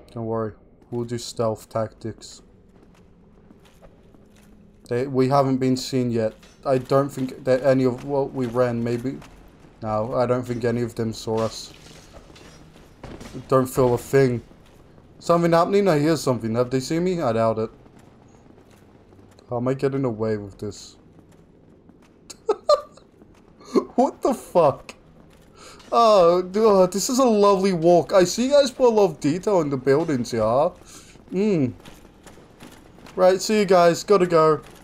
Don't worry. We'll do stealth tactics. We haven't been seen yet. I don't think that any of... Well, we ran, maybe. No, I don't think any of them saw us. Don't feel a thing. Something happening? I hear something. Have they seen me? I doubt it. How am I getting away with this? What the fuck? Oh, this is a lovely walk. I see you guys put a lot of detail in the buildings, yeah? Right, see you guys. Gotta go.